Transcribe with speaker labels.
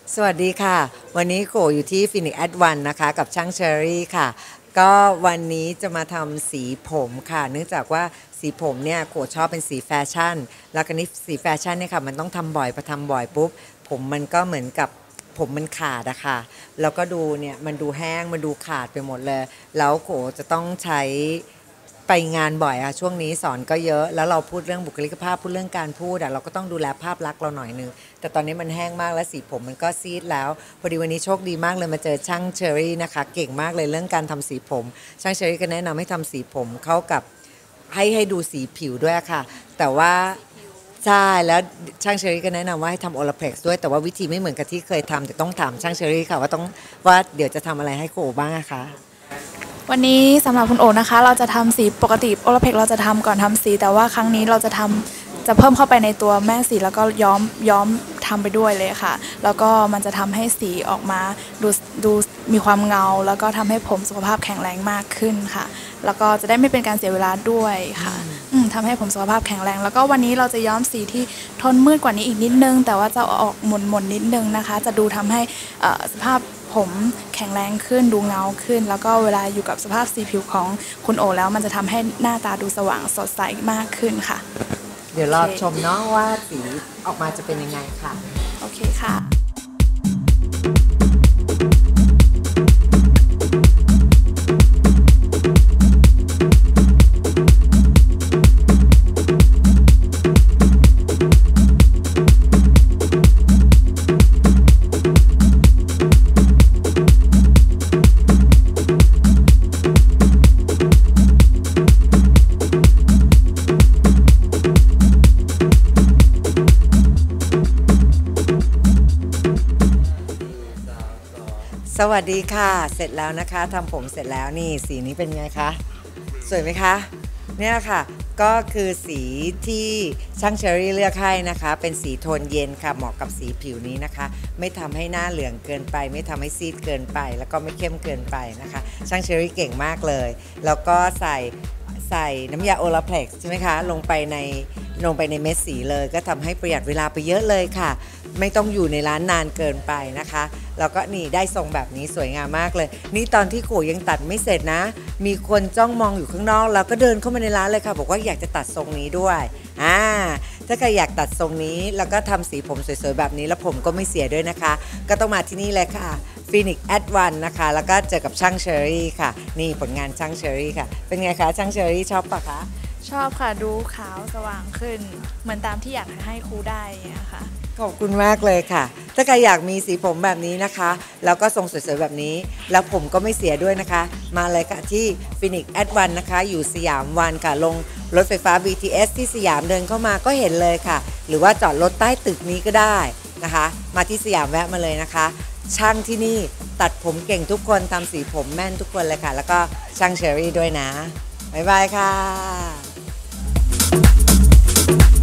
Speaker 1: สวัสดีค่ะวันนี้โกอยู่ที่ Phoenix Advan นะคะกับช่างเชอรี่ค่ะก็วันนี้จะมาทำสีผมค่ะเนื่องจากว่าสีผมเนี่ยโกชอบเป็นสีแฟชั่นแล้วก็นี้สีแฟชั่นเนี่ยค่ะมันต้องทำบ่อยพอทำบ่อยปุ๊บผมมันก็เหมือนกับผมมันขาดอะค่ะแล้วก็ดูเนี่ยมันดูแห้งมันดูขาดไปหมดเลยแล้วโกจะต้องใช้ไปงานบ่อยอะช่วงนี้สอนก็เยอะแล้วเราพูดเรื่องบุคลิกภาพพูดเรื่องการพูดอะเราก็ต้องดูแลภาพลักษณ์เราหน่อยนึงแต่ตอนนี้มันแห้งมากและสีผมมันก็ซีดแล้วพอดีวันนี้โชคดีมากเลยมาเจอช่างเชอรี่นะคะเก่งมากเลยเรื่องการทำสีผมช่างเชอรี่ก็แนะนำให้ทำสีผมเข้ากับให้ดูสีผิวด้วยค่ะแต่ว่าใช่แล้วช่างเชอรี่ก็แนะนำว่าให้ทำโอลาเพล็กซ์ด้วยแต่ว่าวิธีไม่เหมือนกับที่เคยทำแต่ต้องถามช่างเชอรี่ค่ะว่าเดี๋ยวจะทำอะไรให้โกบ้างอะคะ
Speaker 2: วันนี้สำหรับคุณโอนะคะเราจะทำสีปกติโอลาเพกเราจะทำก่อนทำสีแต่ว่าครั้งนี้เราจะเพิ่มเข้าไปในตัวแม่สีแล้วก็ย้อมทำไปด้วยเลยค่ะแล้วก็มันจะทำให้สีออกมาดูมีความเงาแล้วก็ทำให้ผมสุขภาพแข็งแรงมากขึ้นค่ะแล้วก็จะได้ไม่เป็นการเสียเวลาด้วยค่ะทำให้ผมสุขภาพแข็งแรงแล้วก็วันนี้เราจะย้อมสีที่ทนมืดกว่านี้อีกนิดนึงแต่ว่าจะออกหม่นนิดนึงนะคะจะดูทำให้สภาพผมแข็งแรงขึ้นดูเงาขึ้นแล้วก็เวลาอยู่กับสภาพสีผิวของคุณโอแล้วมันจะทำให้หน้าตาดูสว่างสดใสมากขึ้นค่ะ
Speaker 1: เดี๋ยวรอชมเนาะว่าสีออกมาจะเป็นยังไงค่ะ
Speaker 2: โอเคค่ะ
Speaker 1: สวัสดีค่ะเสร็จแล้วนะคะทำผมเสร็จแล้วนี่สีนี้เป็นไงคะสวยไหมคะเนี่ยค่ะก็คือสีที่ช่างเชอรี่เลือกให้นะคะเป็นสีโทนเย็นค่ะเหมาะกับสีผิวนี้นะคะไม่ทำให้หน้าเหลืองเกินไปไม่ทำให้ซีดเกินไปแล้วก็ไม่เข้มเกินไปนะคะช่างเชอรี่เก่งมากเลยแล้วก็ใส่น้ำยาโอลาเพล็กซ์ใช่ไหมคะลงไปในเม็ดสีเลยก็ทำให้ประหยัดเวลาไปเยอะเลยค่ะไม่ต้องอยู่ในร้านนานเกินไปนะคะแล้วก็นี่ได้ทรงแบบนี้สวยงามมากเลยนี่ตอนที่กูยังตัดไม่เสร็จนะมีคนจ้องมองอยู่ข้างนอกแล้วก็เดินเข้ามาในร้านเลยค่ะบอกว่าอยากจะตัดทรงนี้ด้วยถ้าใครอยากตัดทรงนี้แล้วก็ทำสีผมสวยๆแบบนี้แล้วผมก็ไม่เสียด้วยนะคะก็ต้องมาที่นี่เลยค่ะ Phoenix Advan นะคะแล้วก็เจอกับช่างเชอรี่ค่ะนี่ผลงานช่างเชอรี่ค่ะเป็นไงคะช่างเชอรี่ชอบปะคะ
Speaker 2: ชอบค่ะดูขาวสว่างขึ้นเหมือนตามที่อยากให้ครูได้นะคะ
Speaker 1: ขอบคุณมากเลยค่ะถ้าใครอยากมีสีผมแบบนี้นะคะแล้วก็ทรงสวยๆแบบนี้แล้วผมก็ไม่เสียด้วยนะคะมาเลยค่ะที่ Phoenix Advan นะคะอยู่สยามวันค่ะลงรถไฟฟ้า BTS ที่สยามเดินเข้ามาก็เห็นเลยค่ะหรือว่าจอดรถใต้ตึกนี้ก็ได้นะคะมาที่สยามแวะมาเลยนะคะช่างที่นี่ตัดผมเก่งทุกคนทำสีผมแม่นทุกคนเลยค่ะแล้วก็ช่างเชอรี่ด้วยนะบ๊ายบายค่ะ